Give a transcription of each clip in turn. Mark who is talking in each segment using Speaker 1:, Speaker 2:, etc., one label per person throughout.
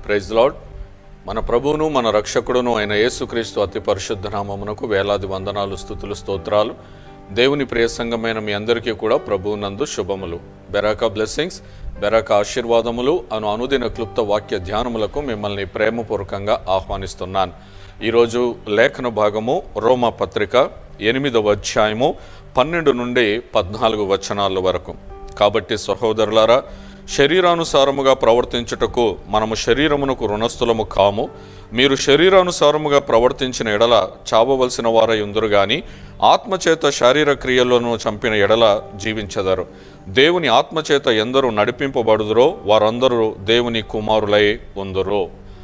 Speaker 1: Praise lord. మన ప్రభువును మన రక్షకుడును అయిన యేసుక్రీస్తు అతి పరిశుద్ధ నామమునకు వేలాది వందనాలు, స్తుతులు, స్తోత్రాలు. దేవుని ప్రియ సంఘమైన మీ అందరికీ కూడా ప్రభువునందు శుభములు. బెరాకా బ్లెస్సింగ్స్, బెరాకా ఆశీర్వాదములు అను అనుదిన క్లుప్త వాక్య ధ్యానములకు మిమ్మల్ని ప్రేమపూర్వకంగా ఆహ్వానిస్తున్నాను. ఈరోజు లేఖన భాగము రోమా పత్రిక 8వ అధ్యాయము 12 నుండి 14 వచనాల వరకు. కాబట్టి సహోదరులారా, శరీరానుసారముగా ప్రవర్తించుటకు మనము శరీరమునకు రుణస్థులము కాము. మీరు శరీరానుసారముగా ప్రవర్తించిన ఎడల చావవలసిన వారై ఉందురు గాని ఆత్మచేత శారీర క్రియలను చంపిన ఎడల జీవించెదరు. దేవుని ఆత్మచేత ఎందరూ నడిపింపబడుదురో వారందరూ దేవుని కుమారులై ఉందురు.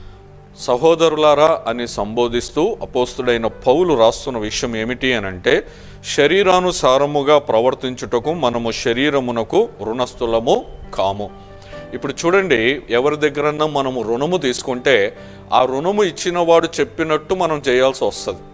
Speaker 1: సహోదరులారా అని సంబోధిస్తూ అపోస్తుడైన పౌలు రాస్తున్న విషయం ఏమిటి అనంటే, శరీరానుసారముగా ప్రవర్తించుటకు మనము శరీరమునకు రుణస్థులము కాము. ఇప్పుడు చూడండి, ఎవరి దగ్గరన్నా మనము రుణము తీసుకుంటే ఆ రుణము ఇచ్చిన వాడు చెప్పినట్టు మనం చేయాల్సి వస్తుంది.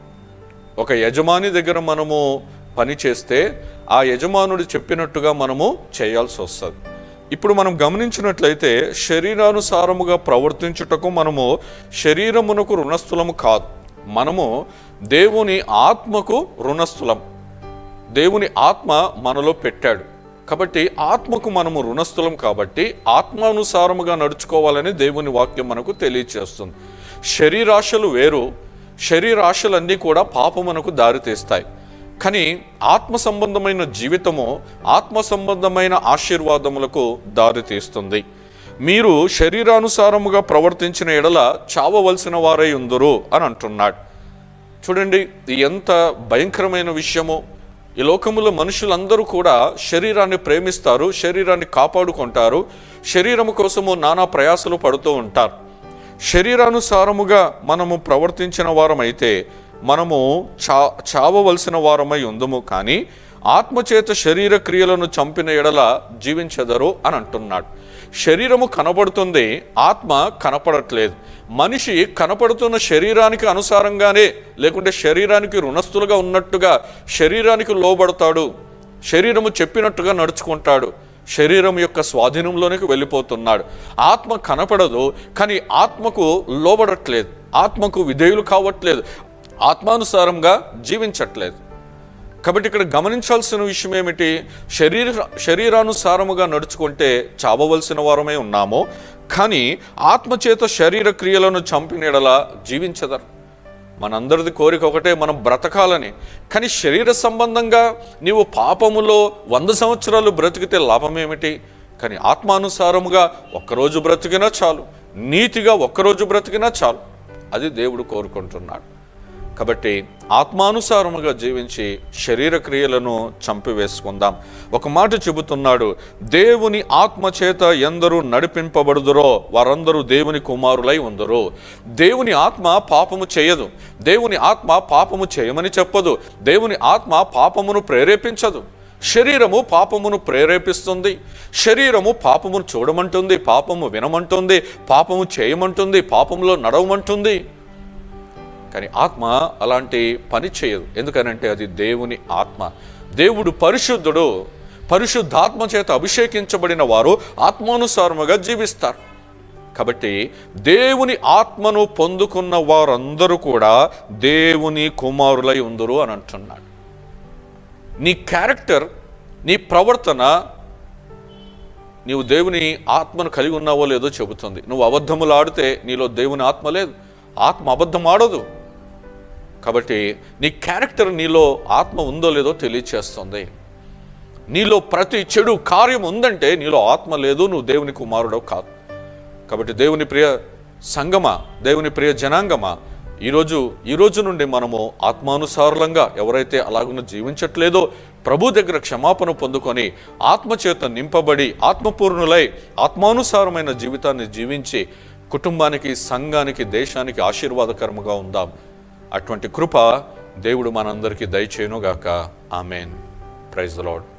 Speaker 1: ఒక యజమాని దగ్గర మనము పని చేస్తే ఆ యజమానుడు చెప్పినట్టుగా మనము చేయాల్సి వస్తుంది. ఇప్పుడు మనం గమనించినట్లయితే శరీరానుసారముగా ప్రవర్తించుటకు మనము శరీరమునకు రుణస్థులము కాదు, మనము దేవుని ఆత్మకు రుణస్థులం. దేవుని ఆత్మ మనలో పెట్టాడు కాబట్టి ఆత్మకు మనము రుణస్థులం. కాబట్టి ఆత్మానుసారముగా నడుచుకోవాలని దేవుని వాక్యం మనకు తెలియచేస్తుంది. శరీరాశలు వేరు, శరీరాశలన్నీ కూడా పాపమునకు దారితీస్తాయి. కానీ ఆత్మ సంబంధమైన జీవితము ఆత్మ సంబంధమైన ఆశీర్వాదములకు దారితీస్తుంది. మీరు శరీరానుసారముగా ప్రవర్తించిన ఎడల చావవలసిన వారై ఉందురు అని అంటున్నాడు. చూడండి, ఎంత భయంకరమైన విషయమో. ఈ లోకములో మనుషులందరూ కూడా శరీరాన్ని ప్రేమిస్తారు, శరీరాన్ని కాపాడుకుంటారు, శరీరము కోసము నానా ప్రయాసలు పడుతూ ఉంటారు. శరీరానుసారముగా మనము ప్రవర్తించిన వారమైతే మనము చావవలసిన వారమై ఉందము, కానీ ఆత్మచేత శరీర క్రియలను చంపిన ఎడల జీవించెదరు అని అంటున్నాడు. శరీరము కనపడుతుంది, ఆత్మ కనపడట్లేదు. మనిషి కనపడుతున్న శరీరానికి అనుసారంగానే, లేకుంటే శరీరానికి రుణస్థులుగా ఉన్నట్టుగా శరీరానికి లోబడతాడు, శరీరము చెప్పినట్టుగా నడుచుకుంటాడు, శరీరం యొక్క స్వాధీనంలోనికి వెళ్ళిపోతున్నాడు. ఆత్మ కనపడదు, కానీ ఆత్మకు లోబడట్లేదు, ఆత్మకు విధేయులు కావట్లేదు, ఆత్మానుసారంగా జీవించట్లేదు. కాబట్టి ఇక్కడ గమనించాల్సిన విషయం ఏమిటి? శరీరానుసారముగా నడుచుకుంటే చావవలసిన వారమే ఉన్నాము, కానీ ఆత్మచేత శరీర క్రియలను చంపిన ఎడల జీవించదరు. మనందరిది కోరిక ఒకటే, మనం బ్రతకాలని. కానీ శరీర సంబంధంగా నీవు పాపములో 100 సంవత్సరాలు బ్రతికితే లాభం ఏమిటి? కానీ ఆత్మానుసారముగా ఒక్కరోజు బ్రతికినా చాలు, నీతిగా ఒక్కరోజు బ్రతికినా చాలు. అది దేవుడు కోరుకుంటున్నాడు. కాబట్టి ఆత్మానుసారముగా జీవించి శరీర క్రియలను చంపివేసుకుందాం. ఒక మాట చెబుతున్నాడు, దేవుని ఆత్మచేత ఎందరూ నడిపింపబడుదురో వారందరూ దేవుని కుమారులై ఉందరు. దేవుని ఆత్మ పాపము చేయదు, దేవుని ఆత్మ పాపము చేయమని చెప్పదు, దేవుని ఆత్మ పాపమును ప్రేరేపించదు. శరీరము పాపమును ప్రేరేపిస్తుంది, శరీరము పాపమును చూడమంటుంది, పాపము వినమంటుంది, పాపము చేయమంటుంది, పాపములో నడవమంటుంది. కానీ ఆత్మ అలాంటి పని చేయదు. ఎందుకనంటే అది దేవుని ఆత్మ. దేవుడు పరిశుద్ధుడు, పరిశుద్ధాత్మ చేత అభిషేకించబడిన వారు ఆత్మానుసారముగా జీవిస్తారు. కాబట్టి దేవుని ఆత్మను పొందుకున్న వారందరూ కూడా దేవుని కుమారులై ఉందరు అని అంటున్నాడు. నీ క్యారెక్టర్, నీ ప్రవర్తన, నీవు దేవుని ఆత్మను కలిగి ఉన్నావో లేదో చెబుతుంది. నువ్వు అబద్ధములు ఆడితే నీలో దేవుని ఆత్మ లేదు, ఆత్మ అబద్ధం ఆడదు. కాబట్టి నీ క్యారెక్టర్, నీలో ఆత్మ ఉందో లేదో తెలియచేస్తుంది. నీలో ప్రతి చెడు కార్యం ఉందంటే నీలో ఆత్మ లేదు, నువ్వు దేవుని కుమారుడో కాదు. కాబట్టి దేవుని ప్రియ సంగమా, దేవుని ప్రియ జనాంగమా, ఈ రోజు నుండి మనము ఆత్మానుసారంగా ఎవరైతే అలాగున జీవించట్లేదో ప్రభు దగ్గర క్షమాపణ పొందుకొని ఆత్మచేత నింపబడి ఆత్మపూర్ణులై ఆత్మానుసారమైన జీవితాన్ని జీవించి కుటుంబానికి, సంఘానికి, దేశానికి ఆశీర్వాదకరముగా ఉందాం. అటువంటి కృప దేవుడు మనందరికీ దయచేయునుగాక. ఆమెన్. Praise the lord.